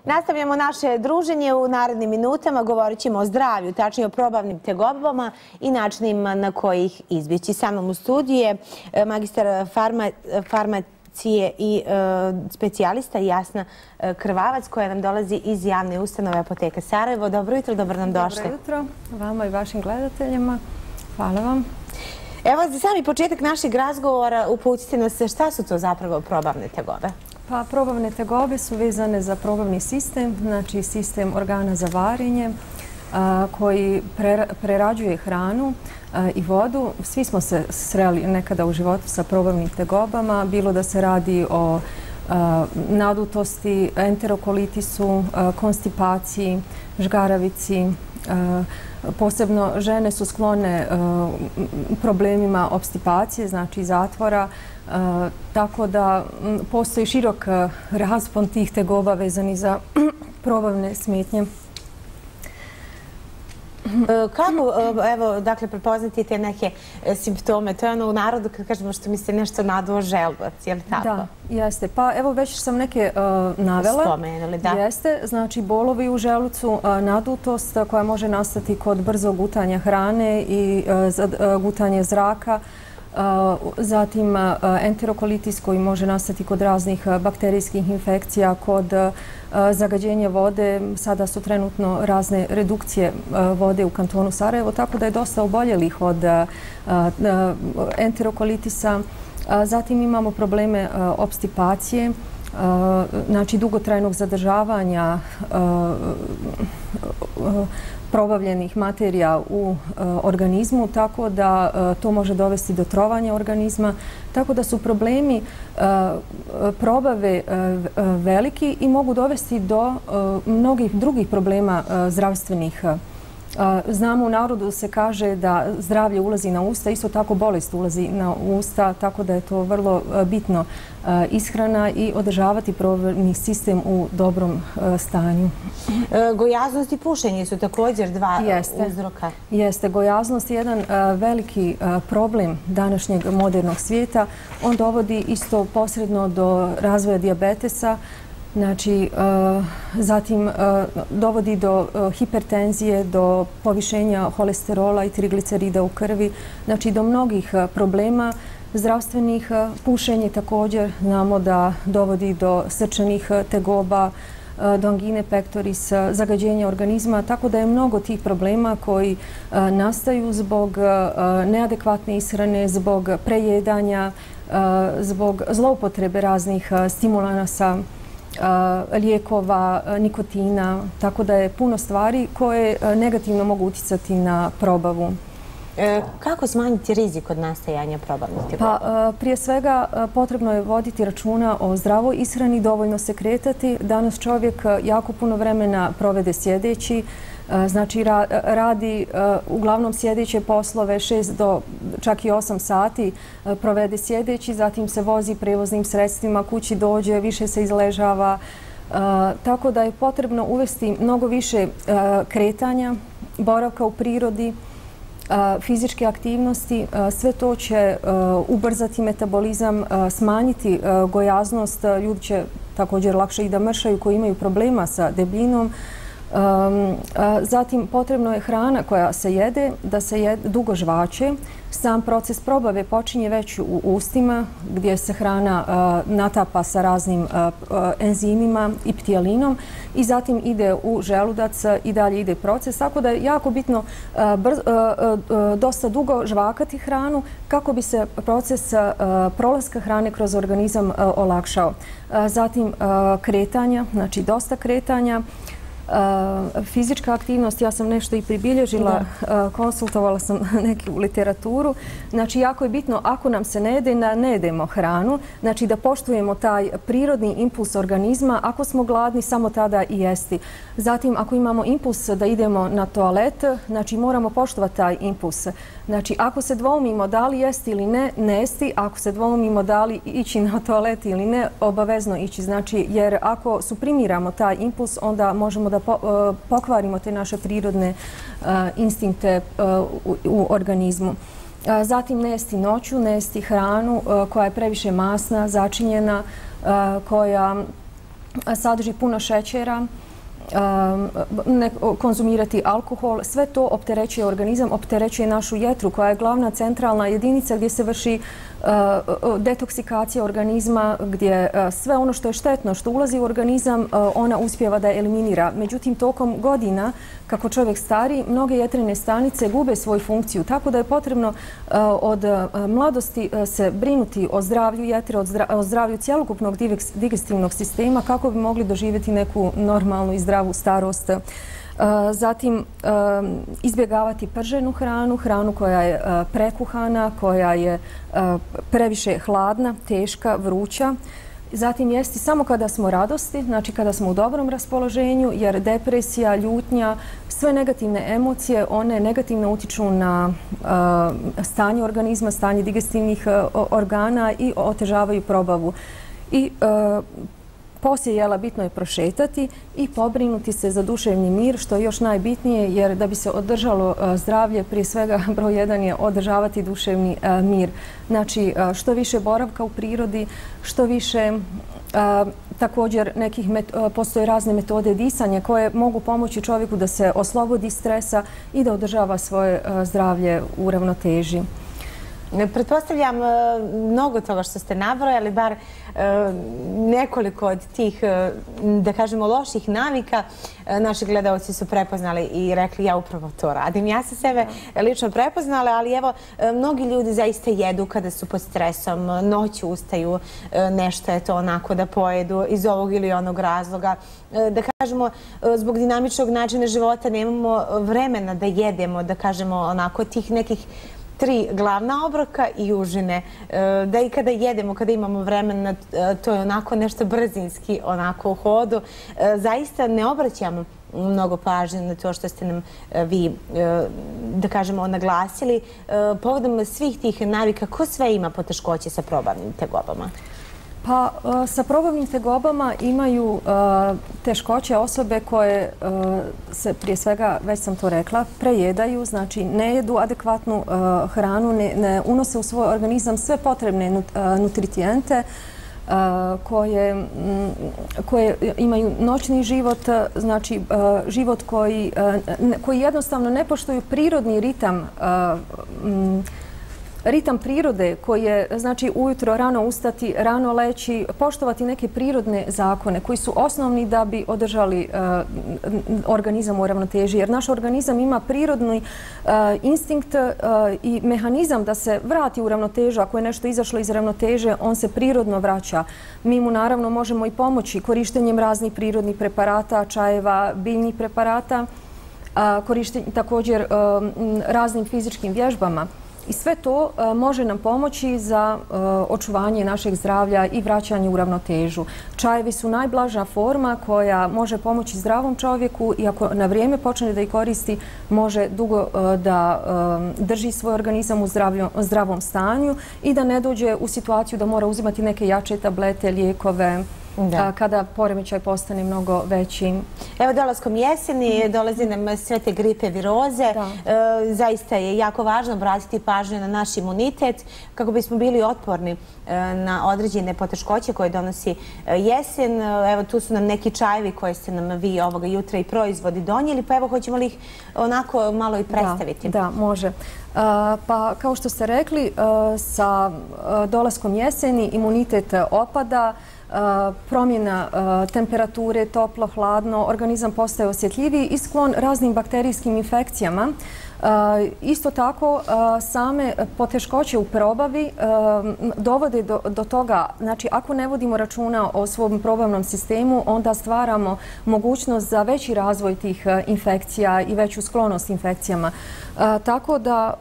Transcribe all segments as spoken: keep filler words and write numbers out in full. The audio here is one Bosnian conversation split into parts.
Nastavljamo naše druženje u narednim minutama. Govorit ćemo o zdravlju, tačnije o probavnim tegobama i načinima na koji ih izbjeći. Sa mnom u studiju je magistar farmacije i specijalista Jasna Krvavac, koja nam dolazi iz javne ustanove Apoteka Sarajevo. Dobro jutro, dobro nam došli. Dobro jutro vama i vašim gledateljima. Hvala vam. Evo, za sami početak našeg razgovora uputite nas šta su to zapravo probavne tegobe? Pa probavne tegobe su vezane za probavni sistem, znači sistem organa za varenje koji prerađuje hranu i vodu. Svi smo se sreli nekada u životu sa probavnim tegobama, bilo da se radi o nadutosti, enterokolitisu, konstipaciji, žgaravici. Posebno žene su sklone problemima opstipacije, znači zatvora, tako da postoji širok raspon tih tegoba vezani za probavne smetnje. Kako, evo, dakle, prepoznati te neke simptome? To je ono u narodu kad kažemo što mi se nešto naduo želudac, je li tako? Da, jeste. Pa evo već sam neke navela. Spomenuli, da. Jeste, znači bolovi u želucu, nadutost koja može nastati kod brzog gutanja hrane i gutanje zraka, zatim enterokolitis koji može nastati kod raznih bakterijskih infekcija, kod zagađenja vode. Sada su trenutno razne redukcije vode u kantonu Sarajevo, tako da je dosta oboljelih od enterokolitisa. Zatim imamo probleme opstipacije, znači dugotrajnog zadržavanja probavljenih materija u organizmu, tako da to može dovesti do trovanja organizma. Tako da su problemi probave veliki i mogu dovesti do mnogih drugih problema zdravstvenih. Znamo, u narodu se kaže da zdravlje ulazi na usta, isto tako bolest ulazi na usta, tako da je to vrlo bitno ishrana i održavati probavni sistem u dobrom stanju. Gojaznost i pušenje su također dva uzroka. Jeste, gojaznost je jedan veliki problem današnjeg modernog svijeta. On dovodi isto posredno do razvoja dijabetesa, znači, zatim dovodi do hipertenzije, do povišenja holesterola i triglicerida u krvi, znači do mnogih problema zdravstvenih. Pušenje također znamo da dovodi do srčanih tegoba, do angine pectoris, zagađenja organizma, tako da je mnogo tih problema koji nastaju zbog neadekvatne ishrane, zbog prejedanja, zbog zloupotrebe raznih stimulanasa, lijekova, nikotina, tako da je puno stvari koje negativno mogu utjecati na probavu. Kako smanjiti rizik od nastajanja probavnih tegoba? Pa, prije svega potrebno je voditi računa o zdravoj ishrani, dovoljno se kretati. Danas čovjek jako puno vremena provede sjedeći, znači radi uglavnom sjedeće poslove, šest do čak i osam sati provede sjedeći, zatim se vozi prevoznim sredstvima, kući dođe, više se izležava. Tako da je potrebno uvesti mnogo više kretanja, boravka u prirodi, fizičke aktivnosti. Sve to će ubrzati metabolizam, smanjiti gojaznost. Ljudi će također lakše i da mršaju koji imaju problema sa debljinom. Zatim potrebno je hrana koja se jede da se jede dugo žvače. Sam proces probave počinje već u ustima gdje se hrana natapa sa raznim enzimima i ptijalinom i zatim ide u želudac i dalje ide proces. Tako da je jako bitno dosta dugo žvakati hranu kako bi se proces prolaska hrane kroz organizam olakšao. Zatim kretanja, znači dosta kretanja. Fizička aktivnost, ja sam nešto i pribilježila, konsultovala sam neku literaturu. Znači, jako je bitno, ako nam se ne jede, da ne jedemo hranu, znači da poštujemo taj prirodni impuls organizma. Ako smo gladni, samo tada i jesti. Zatim, ako imamo impuls da idemo na toalet, znači moramo poštovati taj impuls. Znači, ako se dvoumimo da li jesti ili ne, ne jesti. Ako se dvoumimo da li ići na toalet ili ne, obavezno ići. Znači, jer ako suprimiramo taj impuls, onda možemo da pokvarimo te naše prirodne instinkte u organizmu. Zatim ne jesti noću, ne jesti hranu koja je previše masna, začinjena, koja sadrži puno šećera, ne konzumirati alkohol, sve to opterećuje organizam, opterećuje našu jetru koja je glavna centralna jedinica gdje se vrši detoksikacija organizma, gdje sve ono što je štetno, što ulazi u organizam, ona uspijeva da eliminira. Međutim, tokom godina, kako čovjek stari, mnoge jetrene stanice gube svoju funkciju, tako da je potrebno od mladosti se brinuti o zdravlju jetre, o zdravlju cjelokupnog digestivnog sistema, kako bi mogli doživjeti neku normalnu i zdravu starost. Zatim, izbjegavati prženu hranu, hranu koja je prekuhana, koja je previše hladna, teška, vruća. Zatim, jesti samo kada smo radosti, znači kada smo u dobrom raspoloženju, jer depresija, ljutnja, sve negativne emocije, one negativno utiču na stanje organizma, stanje digestivnih organa i otežavaju probavu. I poslije jela bitno je prošetati i pobrinuti se za duševni mir, što je još najbitnije, jer da bi se održalo zdravlje, prije svega broj jedan je održavati duševni mir. Znači, što više boravka u prirodi, što više također nekih postoje razne metode disanja koje mogu pomoći čovjeku da se oslobodi stresa i da održava svoje zdravlje u ravnoteži. Pretpostavljam mnogo toga što ste nabrojali, bar nekoliko od tih, da kažemo, loših navika naši gledalci su prepoznali i rekli ja upravo to radim. Ja sam sebe lično prepoznala, ali evo, mnogi ljudi zaista jedu kada su pod stresom, noću ustaju, nešto je to onako da pojedu iz ovog ili onog razloga. Da kažemo, zbog dinamičnog načina života nemamo vremena da jedemo, da kažemo, onako tih nekih tri glavna obroka i užine. Da i kada jedemo, kada imamo vremena, to je onako nešto brzinski, onako u hodu. Zaista ne obraćamo mnogo pažnje na to što ste nam vi, da kažemo, naglasili. Povodom svih tih navika, ko sve ima poteškoće sa probavnim tegobama? Pa sa probavnim tegobama imaju teškoće osobe koje se, prije svega, već sam to rekla, prejedaju, znači ne jedu adekvatnu hranu, ne unose u svoj organizam sve potrebne nutritijente koje, koje imaju noćni život, znači život koji, koji jednostavno ne poštuju prirodni ritam ritam prirode koji je, znači, ujutro rano ustati, rano leći, poštovati neke prirodne zakone koji su osnovni da bi održali organizam u ravnoteži. Jer naš organizam ima prirodni instinkt i mehanizam da se vrati u ravnotežu. Ako je nešto izašlo iz ravnoteže, on se prirodno vraća. Mi mu naravno možemo i pomoći korištenjem raznih prirodnih preparata, čajeva, biljnih preparata, također raznim fizičkim vježbama. I sve to može nam pomoći za očuvanje našeg zdravlja i vraćanje u ravnotežu. Čajevi su najblaža forma koja može pomoći zdravom čovjeku i ako na vrijeme počne da ih koristi, može dugo da drži svoj organizam u zdravom stanju i da ne dođe u situaciju da mora uzimati neke jače tablete, lijekove, kada poremećaj postane mnogo veći. Evo, dolaskom jeseni dolazi nam sve te gripe, viroze. Zaista je jako važno obratiti pažnju na naš imunitet kako bismo bili otporni na određene poteškoće koje donosi jesen. Evo, tu su nam neki čajevi koje ste nam vi ovoga jutra i proizvodi donijeli, pa evo, hoćemo li ih onako malo i predstaviti? Da, da, može. Pa, kao što ste rekli, sa dolaskom jeseni imunitet opada, promjena temperature, toplo, hladno, organizam postaje osjetljiviji i sklon raznim bakterijskim infekcijama. Isto tako, same poteškoće u probavi dovode do toga, znači ako ne vodimo računa o svom probavnom sistemu, onda stvaramo mogućnost za veći razvoj tih infekcija i veću sklonost infekcijama. Tako da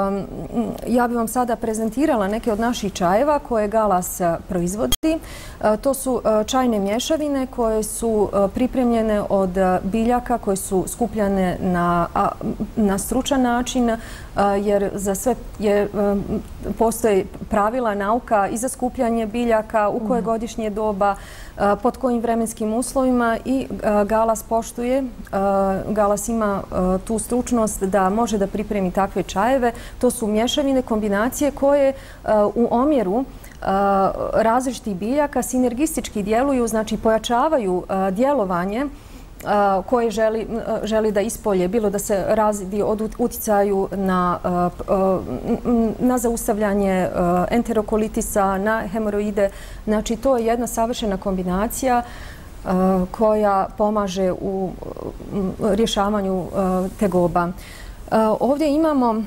ja bih vam sada prezentirala neke od naših čajeva koje Galas proizvodi. To su čajne mješavine koje su pripremljene od biljaka koje su skupljane na, na stručan način, jer za sve je, postoji pravila, nauka i za skupljanje biljaka, u koje godišnje doba, pod kojim vremenskim uslovima i Galas poštuje. Galas ima tu stručnost da može da pripremi takve čajeve. To su mješavine, kombinacije koje u omjeru različitih biljaka sinergistički djeluju, znači pojačavaju djelovanje koje želi, želi da ispolje, bilo da se razvidi od uticaju na, na zaustavljanje enterokolitisa, na hemoroide. Znači, to je jedna savršena kombinacija koja pomaže u rješavanju tegoba. Ovdje imamo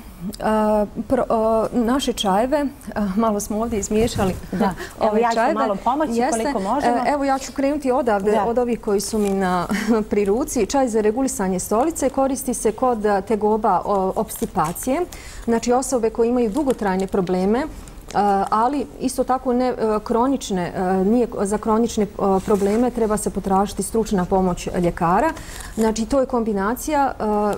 naše čajeve, malo smo ovdje izmiješali. Da, evo ja ću malo pomoći koliko možemo. Evo ja ću krenuti odavde, od ovih koji su mi pri ruci. Čaj za regulisanje stolice koristi se kod tegoba obstipacije. Znači osobe koje imaju dugotrajne probleme, ali isto tako ne kronične, nije za kronične probleme treba se potražiti stručna pomoć ljekara. Znači to je kombinacija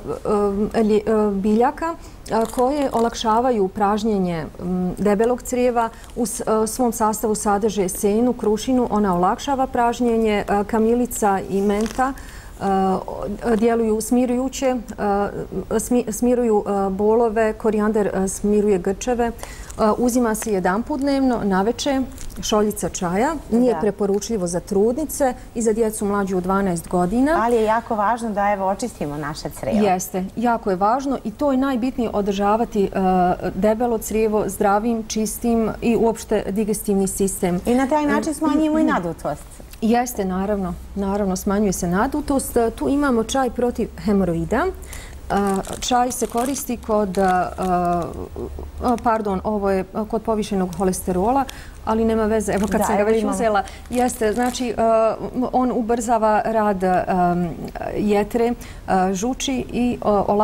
biljaka koje olakšavaju pražnjenje debelog crijeva. U svom sastavu sadrže senu, krušinu, ona olakšava pražnjenje, kamilica i menta djeluju smirujuće, smiruju bolove, korijander smiruje grčeve. Uzima se jedanput dnevno, naveče, šoljica čaja. Nije preporučljivo za trudnice i za djecu mlađu od dvanaest godina. Ali je jako važno da evo očistimo naše crijevo. Jeste, jako je važno i to je najbitnije održavati debelo crijevo zdravim, čistim i uopšte digestivni sistem. I na taj način smanjimo i nadutost. Jeste, naravno. Naravno, smanjuje se nadutost. Tu imamo čaj protiv hemoroida. Čaj se koristi kod, pardon, ovo je kod povišenog holesterola, ali nema veze, evo kad sam ga već uzela, jeste, znači on ubrzava rad jetre, žuči i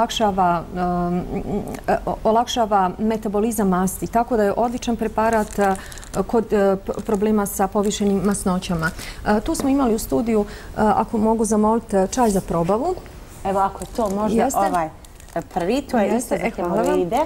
olakšava metabolizam masti, tako da je odličan preparat kod problema sa povišenim masnoćama. Tu smo imali u studiju, ako mogu zamoliti, čaj za probavu. Evo ako to možda ovaj prvi, to je isto za hemoroide.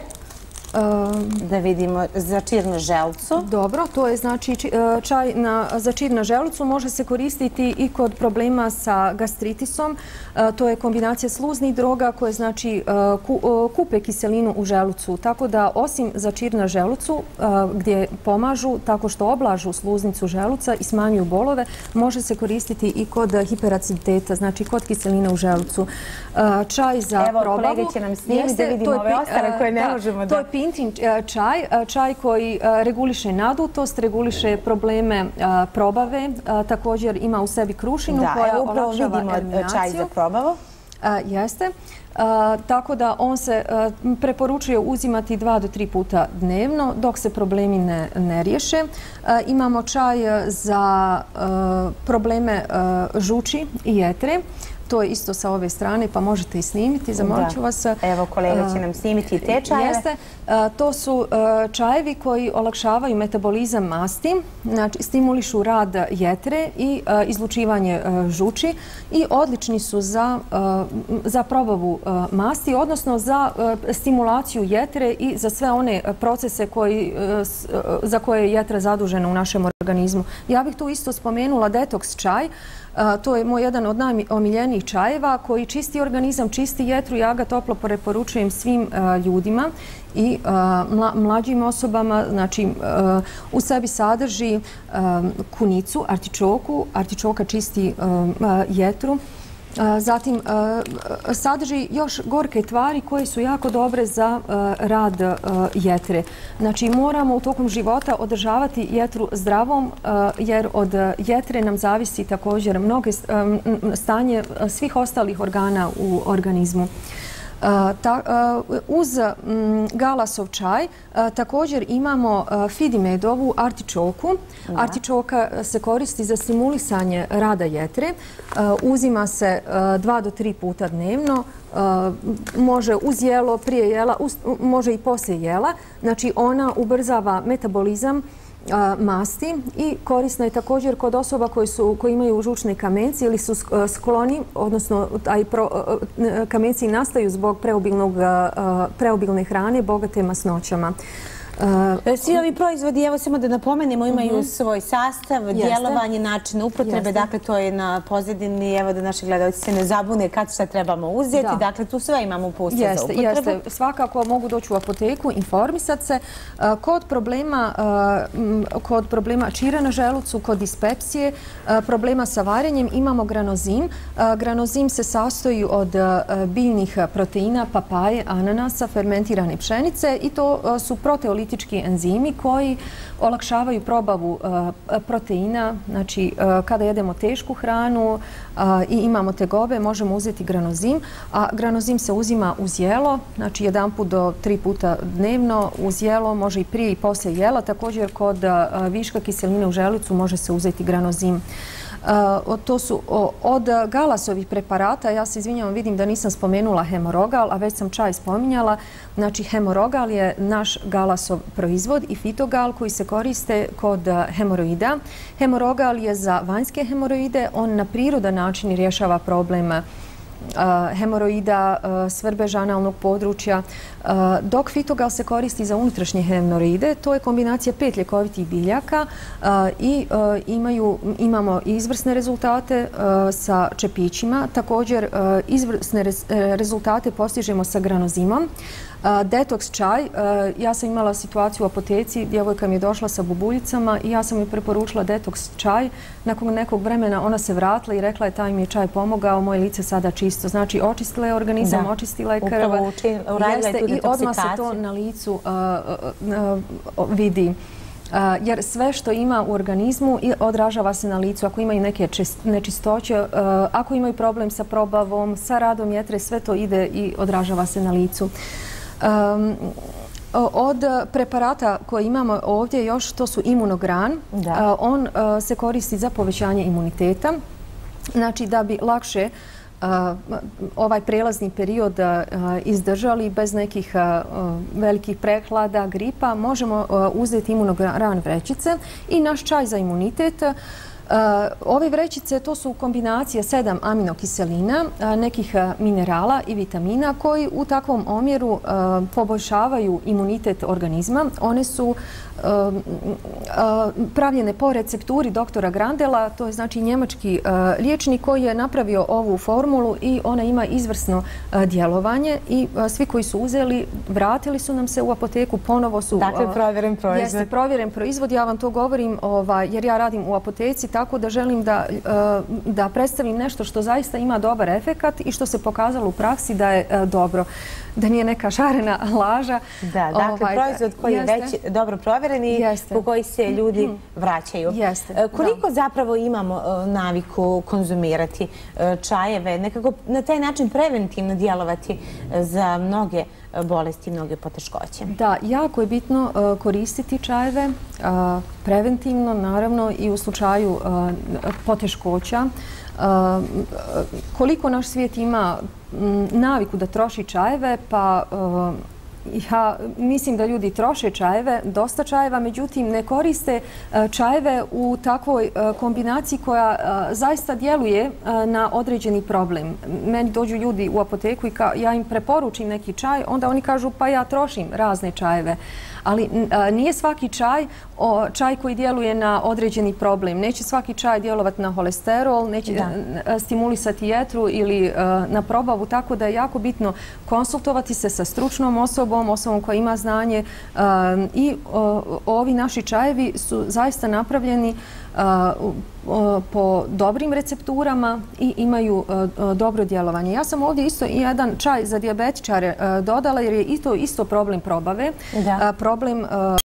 Da vidimo za čir na želucu. Dobro, to je znači čaj za čir na želucu. Može se koristiti i kod problema sa gastritisom. To je kombinacija sluznih droga koje znači kupe kiselinu u želucu. Tako da osim za čir na želucu gdje pomažu tako što oblažu sluznicu želuca i smanjuju bolove, može se koristiti i kod hiperaciditeta, znači kod kiselina u želucu. Čaj za probavu. Evo kolege će nam snimiti da vidimo ove ostale koje ne možemo da... Pintin čaj, čaj koji reguliše nadutost, reguliše probleme probave, također ima u sebi krušinu koja olakšava eliminaciju. Vidimo čaj za probavu. Jeste. Tako da on se preporučuje uzimati dva do tri puta dnevno dok se problemi ne riješe. Imamo čaj za probleme žuči i jetre. To je isto sa ove strane, pa možete i snimiti. Zamolit ću vas. Evo, kolega će nam snimiti i te čajeve. Jeste. To su čajevi koji olakšavaju metabolizam masti, znači stimulišu rad jetre i izlučivanje žuči i odlični su za probavu masti, odnosno za stimulaciju jetre i za sve one procese za koje je jetra zadužena u našem organizmu. Ja bih tu isto spomenula detoks čaj. To je moj jedan od najomiljenijih čajeva koji čisti organizam, čisti jetru. Ja ga toplo preporučujem svim ljudima i mlađim osobama. Znači, u sebi sadrži kunicu, artičoku. Artičoka čisti jetru. Zatim, sadrži još gorke tvari koje su jako dobre za rad jetre. Znači, moramo u tokom života održavati jetru zdravom, jer od jetre nam zavisi također mnoge stanje svih ostalih organa u organizmu. Uz galasov čaj također imamo fidimedovu artičoku. Artičoka se koristi za stimulisanje rada jetre. Uzima se dva do tri puta dnevno. Može uz jelo, prije jela, može i poslije jela. Znači ona ubrzava metabolizam masti i korisna je također kod osoba koji imaju žučne kamenci ili su skloni, odnosno kamenci nastaju zbog preobilne hrane bogate masnoćama. Svi ovi proizvodi, evo samo da napomenemo, imaju svoj sastav, djelovanje, način upotrebe, dakle to je na pozadini, evo da naši gledalci se ne zabune kad šta trebamo uzeti, dakle tu sve imamo uputstvo za upotrebu. Jeste, svakako mogu doći u apoteku, informisati se. Kod problema, kod problema čira na želucu, kod dispepsije, problema sa varenjem imamo granozim. Granozim se sastoji od biljnih proteina, papaje, ananasa, fermentirane pšenice i to su proteolitički enzimi koji olakšavaju probavu proteina. Znači, kada jedemo tešku hranu i imamo tegobe, možemo uzeti granozim, a granozim se uzima uz jelo, znači jedan put do tri puta dnevno uz jelo, može i prije i poslije jela. Također, kod viška kiseline u želucu može se uzeti granozim. To su od galasovih preparata, ja se izvinjavam, vidim da nisam spomenula hemorogal, a već sam čaj spominjala. Znači, hemorogal je naš galasov proizvod i fitogal koji se koriste kod hemoroida. Hemorogal je za vanjske hemoroide, on na prirodan način rješava problem hemoroida, svrbeža analnog područja, dok fitogal se koristi za unutrašnje hemoroide. To je kombinacija pet ljekovitih biljaka i imamo izvrsne rezultate sa čepićima. Također, izvrsne rezultate postižemo sa granozimom. Detoks čaj, ja sam imala situaciju u apoteci, djevojka mi je došla sa bubuljicama i ja sam joj preporučila detoks čaj. Nakon nekog vremena ona se vratila i rekla je taj mi je čaj pomogao, moje lice sada čisto. Znači, očistila je organizam, očistila je krv. I odmah se to na licu vidi. Jer sve što ima u organizmu odražava se na licu. Ako imaju neke nečistoće, ako imaju problem sa probavom, sa radom jetre, sve to ide i odražava se na licu. Od preparata koje imamo ovdje još, to su imunogran. On se koristi za povećanje imuniteta. Znači, da bi lakše ovaj prelazni period izdržali bez nekih velikih prehlada, gripa, možemo uzeti imunogran vrećice i naš čaj za imunitet. Ove vrećice, to su kombinacije sedam aminokiselina, nekih minerala i vitamina koji u takvom omjeru poboljšavaju imunitet organizma. One su pravljene po recepturi doktora Grandela, to je znači njemački liječnik koji je napravio ovu formulu i ona ima izvrsno djelovanje i svi koji su uzeli, vratili su nam se u apoteku, ponovo su... Dakle, provjeren proizvod. Jeste, provjeren proizvod. Ja vam to govorim jer ja radim u apoteci, tako da želim da predstavim nešto što zaista ima dobar efekat i što se pokazalo u praksi da je dobro. Da nije neka šarena laža. Da, dakle, proizvod koji je već dobro provjeren i po koji se ljudi vraćaju. Koliko zapravo imamo naviku konzumirati čajeve, nekako na taj način preventivno djelovati za mnoge bolesti, mnoge poteškoće? Da, jako je bitno koristiti čajeve preventivno, naravno i u slučaju poteškoća. Koliko naš svijet ima naviku da troši čajeve, pa ja mislim da ljudi troše čajeve, dosta čajeva, međutim ne koriste čajeve u takvoj kombinaciji koja zaista djeluje na određeni problem. Meni dođu ljudi u apoteku i ja im preporučim neki čaj, onda oni kažu pa ja trošim razne čajeve. Ali nije svaki čaj čaj koji djeluje na određeni problem. Neće svaki čaj djelovati na holesterol, neće stimulisati jetru ili na probavu, tako da je jako bitno konsultovati se sa stručnom osobom, osobom koja ima znanje i ovi naši čajevi su zaista napravljeni po dobrim recepturama i imaju dobro djelovanje. Ja sam ovdje isto i jedan čaj za dijabetičare dodala jer je i to isto problem probave. Problem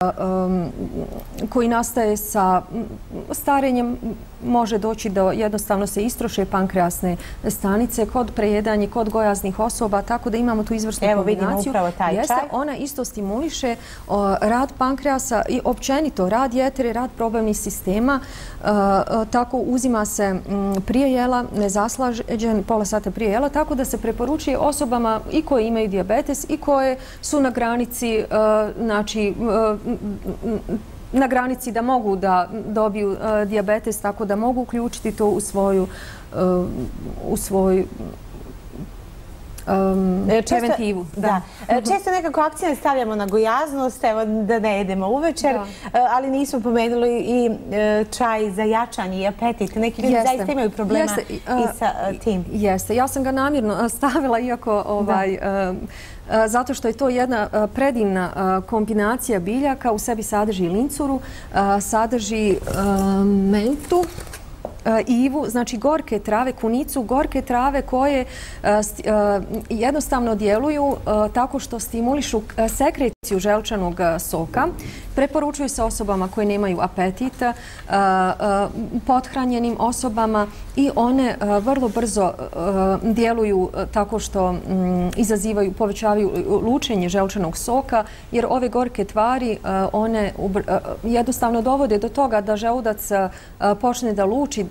koji nastaje sa starenjem, može doći do jednostavno se istroše pankreasne stanice kod prejedanja, kod gojaznih osoba, tako da imamo tu izvrsnu kombinaciju. Evo vidimo upravo taj čaj. Ona isto stimuliše rad pankreasa i općenito rad jetre, rad probavnih sistema. Tako uzima se prije jela, nezaslađen, pola sata prije jela, tako da se preporučuje osobama i koje imaju dijabetes i koje su na granici, znači, na granici da mogu da dobiju dijabetes, tako da mogu uključiti to u svoju u svoj preventivu. Često nekako akcije stavljamo na gojaznost, evo da ne jedemo uvečer, ali nismo pomenuli i čaj za jačanje i apetit. Neki ljudi zaista imaju problema i sa tim. Jeste. Ja sam ga namjerno stavila, iako zato što je to jedna predivna kombinacija biljaka. U sebi sadrži lincuru, sadrži mentu, ivu, znači gorke trave, kunicu, gorke trave koje jednostavno djeluju tako što stimulišu sekreciju želčanog soka. Preporučuju se osobama koje nemaju apetita, pothranjenim osobama i one vrlo brzo djeluju tako što izazivaju, povećavaju lučenje želčanog soka, jer ove gorke tvari one jednostavno dovode do toga da želudac počne da luči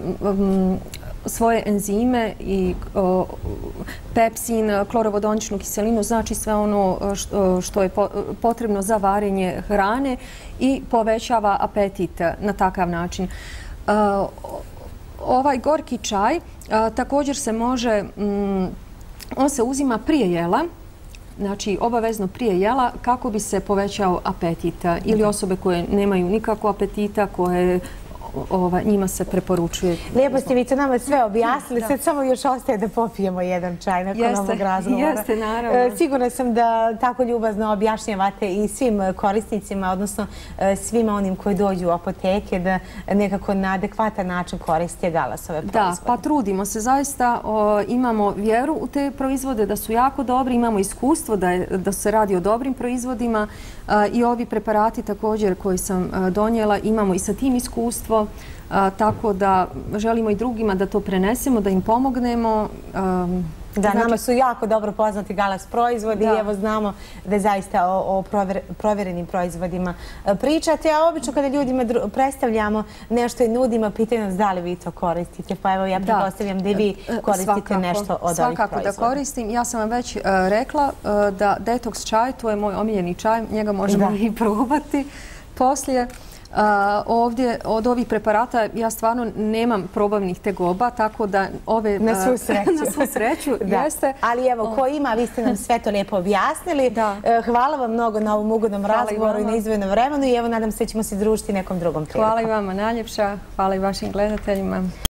svoje enzime i pepsin, klorovodoničnu kiselinu, znači sve ono što je potrebno za varenje hrane i povećava apetit na takav način. Ovaj gorki čaj također se može, on se uzima prije jela, znači obavezno prije jela kako bi se povećao apetit. Ili osobe koje nemaju nikakvog apetita, koje njima se preporučuje. Lijepo ste vi to nama sve objasnili, sad samo još ostaje da popijemo jedan čaj nakon ovog razgovora. Jeste, naravno. Sigurna sam da tako ljubazno objašnjavate i svim korisnicima, odnosno svima onim koji dođu u apoteke, da nekako na adekvatan način koriste Galasove proizvode. Da, pa trudimo se. Zaista imamo vjeru u te proizvode, da su jako dobri, imamo iskustvo da se radi o dobrim proizvodima i ovi preparati također koji sam donijela, imamo i sa tim iskustvo. Tako da želimo i drugima da to prenesemo, da im pomognemo. Da, nama su jako dobro poznati Galas proizvodi i evo znamo da zaista o provjerenim proizvodima pričate, a obično kada ljudima predstavljamo nešto i nudimo, pitaju nas da li vi to koristite, pa evo ja pretpostavljam da i vi koristite nešto od ovih proizvoda. Svakako da koristim. Ja sam vam već rekla da detoks čaj, to je moj omiljeni čaj, njega možemo i probati poslije. Ovdje od ovih preparata ja stvarno nemam probavnih tegoba, tako da ove... Na svu sreću. Na svu sreću, jeste. Ali evo, ko ima, vi ste nam sve to lijepo objasnili. Hvala vam mnogo na ovom ugodnom razgovoru i na izdvojenom vremenu i evo nadam se da ćemo se družiti nekom drugom prilikom. Hvala i vama najljepša, hvala i vašim gledateljima.